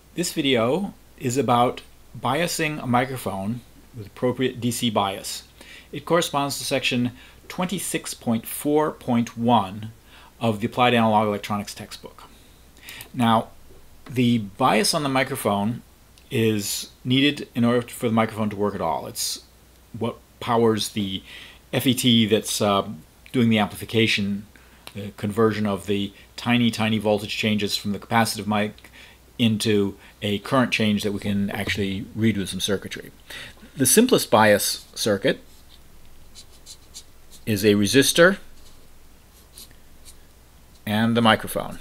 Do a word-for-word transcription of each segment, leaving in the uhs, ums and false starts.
This video is about biasing a microphone with appropriate D C bias. It corresponds to section twenty-six point four point one of the Applied Analog Electronics textbook. Now, the bias on the microphone is needed in order for the microphone to work at all. It's what powers the F E T that's uh, doing the amplification, the conversion of the tiny, tiny voltage changes from the capacitive mic into a current change that we can actually read with some circuitry. The simplest bias circuit is a resistor and the microphone.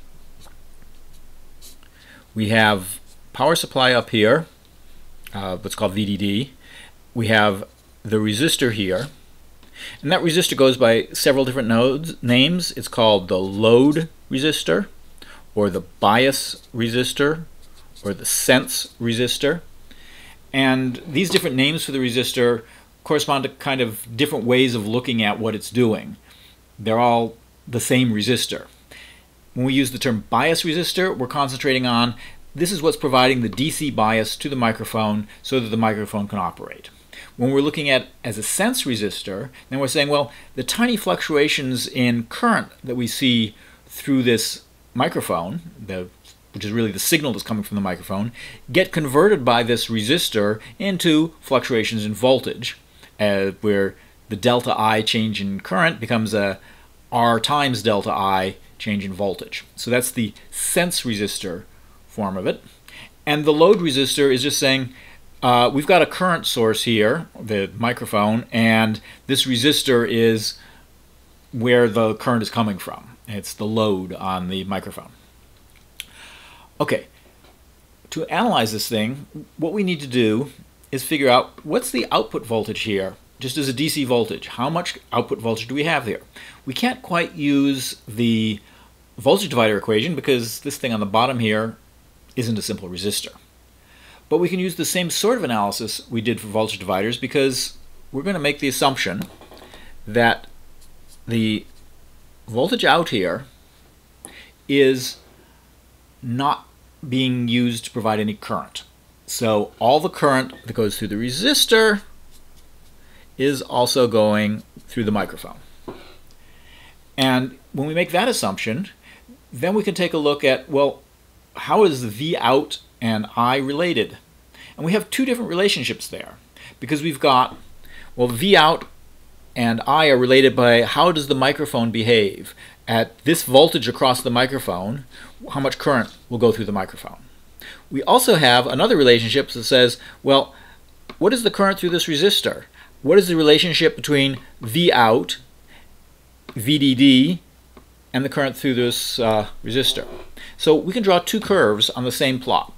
We have power supply up here, uh, what's called V D D. We have the resistor here, and that resistor goes by several different nodes, names. It's called the load resistor, or the bias resistor, or the sense resistor. And these different names for the resistor correspond to kind of different ways of looking at what it's doing. They're all the same resistor. When we use the term bias resistor, we're concentrating on this is what's providing the D C bias to the microphone so that the microphone can operate. When we're looking at as a sense resistor, then we're saying, well, the tiny fluctuations in current that we see through this microphone, the, which is really the signal that's coming from the microphone, get converted by this resistor into fluctuations in voltage, uh, where the delta I change in current becomes a R times delta I change in voltage. So that's the sense resistor form of it. And the load resistor is just saying, uh, we've got a current source here, the microphone, and this resistor is where the current is coming from. It's the load on the microphone. Okay, to analyze this thing, what we need to do is figure out what's the output voltage here, just as a D C voltage. How much output voltage do we have here? We can't quite use the voltage divider equation because this thing on the bottom here isn't a simple resistor. But we can use the same sort of analysis we did for voltage dividers because we're going to make the assumption that the voltage out here is not being used to provide any current. So all the current that goes through the resistor is also going through the microphone. And when we make that assumption, then we can take a look at, well, how is V out and I related? And we have two different relationships there because we've got, well, V out and I are related by how does the microphone behave at this voltage across the microphone, how much current will go through the microphone. We also have another relationship that says, well, what is the current through this resistor? What is the relationship between V out, V D D, and the current through this uh, resistor? So we can draw two curves on the same plot.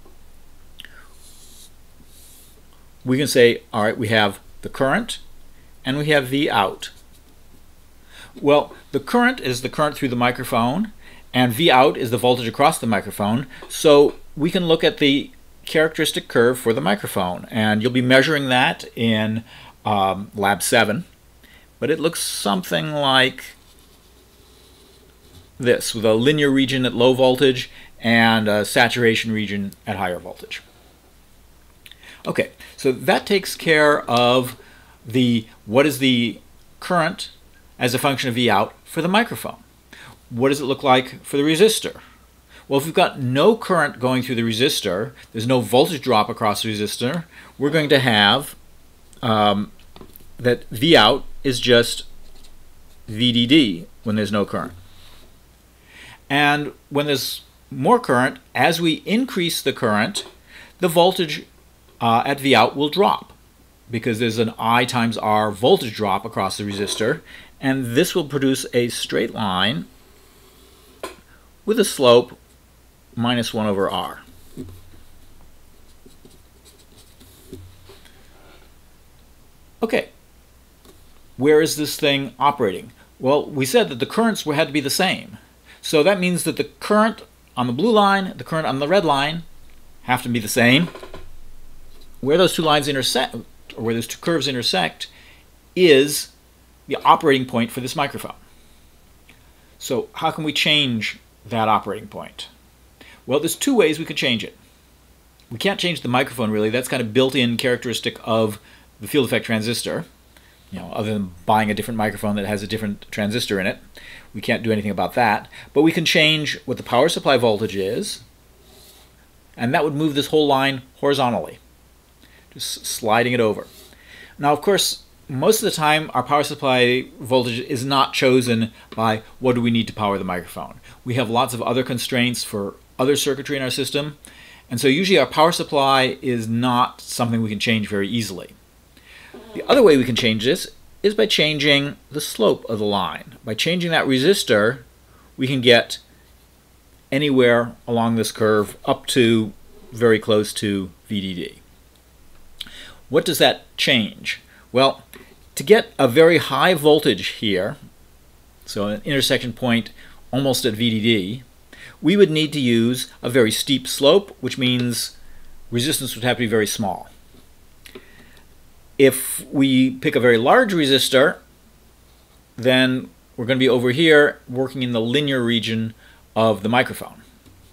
We can say, all right, we have the current and we have V out. Well, the current is the current through the microphone and V out is the voltage across the microphone. So we can look at the characteristic curve for the microphone, and you'll be measuring that in um, lab seven. But it looks something like this, with a linear region at low voltage and a saturation region at higher voltage. Okay, so that takes care of the what is the current as a function of V out for the microphone. What does it look like for the resistor? Well, if we've got no current going through the resistor, there's no voltage drop across the resistor, we're going to have um, that V out is just V D D when there's no current. And when there's more current, as we increase the current, the voltage uh, at V out will drop because there's an I times R voltage drop across the resistor, and this will produce a straight line with a slope minus one over R. Okay, where is this thing operating? Well, we said that the currents had to be the same. So that means that the current on the blue line, the current on the red line have to be the same. Where those two lines intersect, or where those two curves intersect, is the operating point for this microphone. So how can we change that operating point? Well, there's two ways we could change it. we can't change the microphone really. That's kind of built-in characteristic of the field effect transistor. You know, other than buying a different microphone that has a different transistor in it, we can't do anything about that. But we can change what the power supply voltage is, and that would move this whole line horizontally, just sliding it over. Now, of course, most of the time our power supply voltage is not chosen by what do we need to power the microphone. We have lots of other constraints for other circuitry in our system, and so usually our power supply is not something we can change very easily. The other way we can change this is by changing the slope of the line. By changing that resistor, we can get anywhere along this curve up to very close to V D D. What does that change? Well, to get a very high voltage here, so an intersection point almost at V D D, we would need to use a very steep slope, which means resistance would have to be very small. If we pick a very large resistor, then we're going to be over here working in the linear region of the microphone.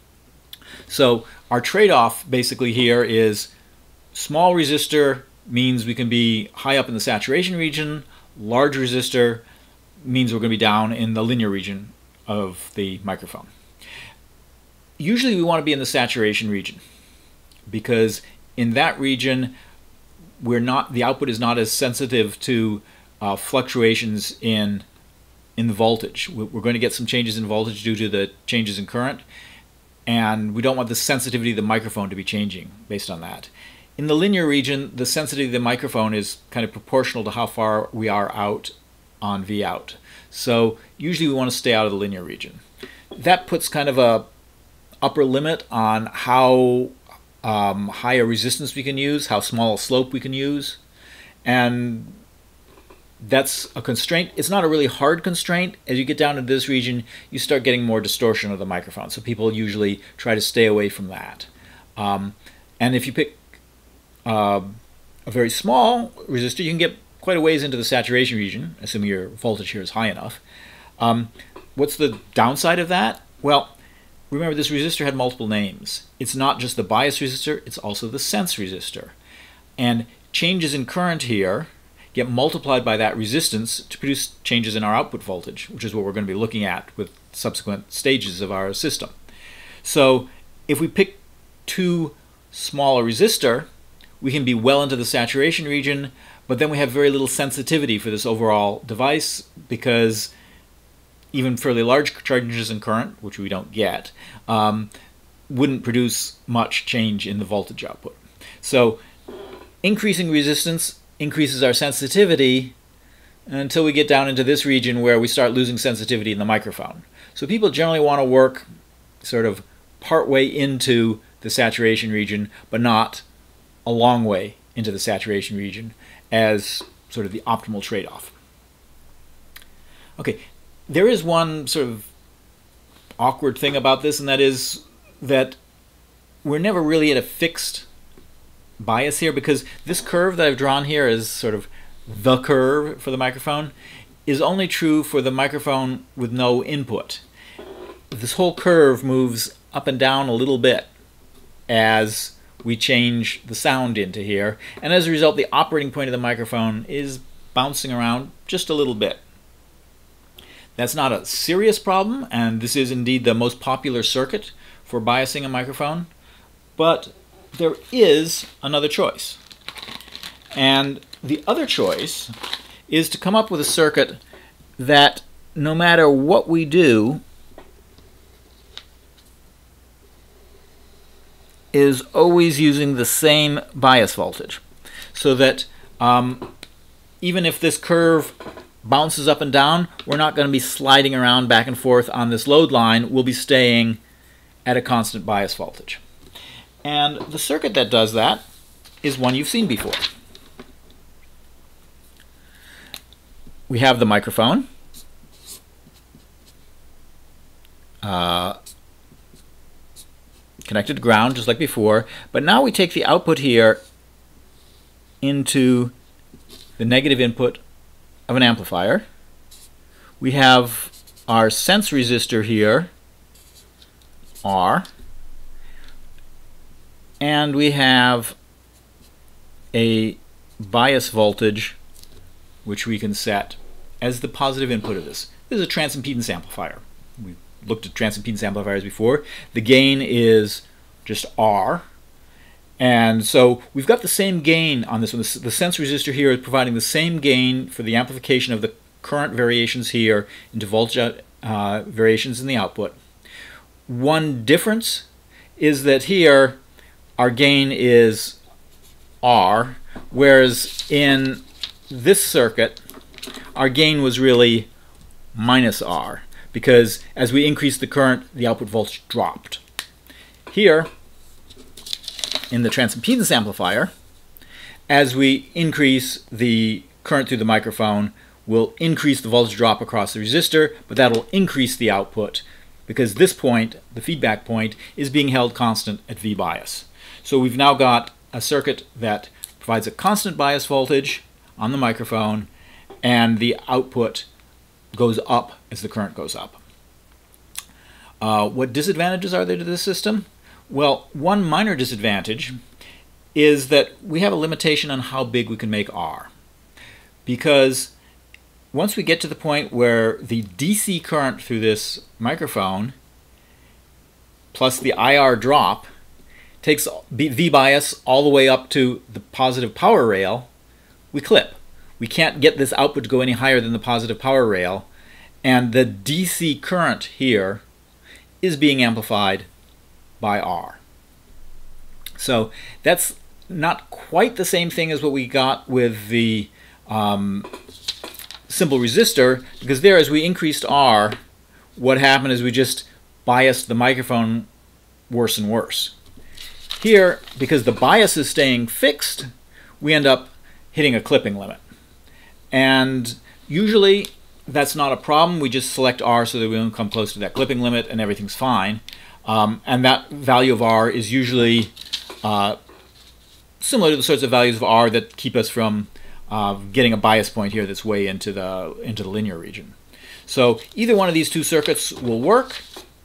So our trade-off basically here is small resistor means we can be high up in the saturation region, large resistor means we're going to be down in the linear region of the microphone. Usually we want to be in the saturation region because in that region we're not, the output is not as sensitive to uh, fluctuations in in the voltage. We're going to get some changes in voltage due to the changes in current, and we don't want the sensitivity of the microphone to be changing based on that. In the linear region, the sensitivity of the microphone is kind of proportional to how far we are out on V out. So usually we want to stay out of the linear region. That puts kind of a upper limit on how um, high a resistance we can use, how small a slope we can use, and that's a constraint. It's not a really hard constraint. As you get down into this region, you start getting more distortion of the microphone, so people usually try to stay away from that. Um, and if you pick uh, a very small resistor, you can get quite a ways into the saturation region, assuming your voltage here is high enough. Um, what's the downside of that? Well, remember, this resistor had multiple names. It's not just the bias resistor, it's also the sense resistor. And changes in current here get multiplied by that resistance to produce changes in our output voltage, which is what we're going to be looking at with subsequent stages of our system. So if we pick too small a resistor, we can be well into the saturation region, but then we have very little sensitivity for this overall device because even fairly large changes in current, which we don't get, um, wouldn't produce much change in the voltage output. So increasing resistance increases our sensitivity until we get down into this region where we start losing sensitivity in the microphone. So people generally want to work sort of part way into the saturation region, but not a long way into the saturation region as sort of the optimal trade-off. Okay. There is one sort of awkward thing about this, and that is that we're never really at a fixed bias here, because this curve that I've drawn here is sort of the curve for the microphone is only true for the microphone with no input. This whole curve moves up and down a little bit as we change the sound into here, and as a result the operating point of the microphone is bouncing around just a little bit. That's not a serious problem, and this is indeed the most popular circuit for biasing a microphone, but there is another choice. And the other choice is to come up with a circuit that no matter what we do is always using the same bias voltage, so that um, even if this curve bounces up and down, we're not going to be sliding around back and forth on this load line. We'll be staying at a constant bias voltage. And the circuit that does that is one you've seen before. We have the microphone. Uh, connected to ground just like before, but now we take the output here into the negative input of an amplifier. We have our sense resistor here, R. and we have a bias voltage which we can set as the positive input of this. This is a transimpedance amplifier. We've looked at transimpedance amplifiers before. The gain is just R, and so we've got the same gain on this one. The sense resistor here is providing the same gain for the amplification of the current variations here into voltage uh, variations in the output. One difference is that here our gain is R, whereas in this circuit our gain was really minus R, because as we increased the current, the output voltage dropped. Here in the transimpedance amplifier, as we increase the current through the microphone, we'll increase the voltage drop across the resistor, but that'll increase the output, because this point, the feedback point, is being held constant at V bias. So we've now got a circuit that provides a constant bias voltage on the microphone, and the output goes up as the current goes up. Uh, what disadvantages are there to this system? Well, one minor disadvantage is that we have a limitation on how big we can make R, because once we get to the point where the D C current through this microphone plus the I R drop takes V bias all the way up to the positive power rail, we clip. We can't get this output to go any higher than the positive power rail, and the D C current here is being amplified by R. So that's not quite the same thing as what we got with the um, simple resistor, because there, as we increased R, what happened is we just biased the microphone worse and worse. Here, because the bias is staying fixed, we end up hitting a clipping limit. And usually that's not a problem. We just select R so that we don't come close to that clipping limit and everything's fine. Um, and that value of R is usually uh, similar to the sorts of values of R that keep us from uh, getting a bias point here that's way into the, into the linear region. So either one of these two circuits will work,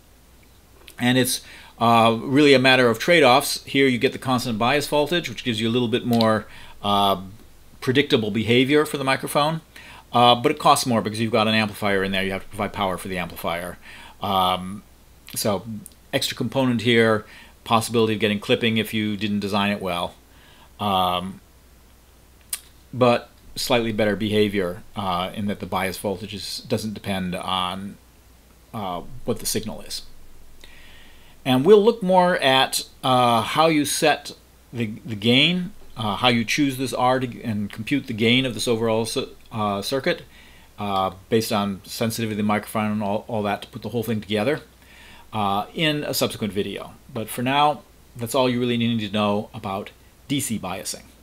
and it's uh, really a matter of trade-offs. Here you get the constant bias voltage, which gives you a little bit more uh, predictable behavior for the microphone, uh, but it costs more because you've got an amplifier in there. You have to provide power for the amplifier. Um, so extra component here, possibility of getting clipping if you didn't design it well, um, but slightly better behavior uh, in that the bias voltage is, doesn't depend on uh, what the signal is. And we'll look more at uh, how you set the, the gain, uh, how you choose this R to, and compute the gain of this overall uh, circuit uh, based on sensitivity of the microphone and all, all that to put the whole thing together uh, in a subsequent video. But for now, that's all you really need to know about D C biasing.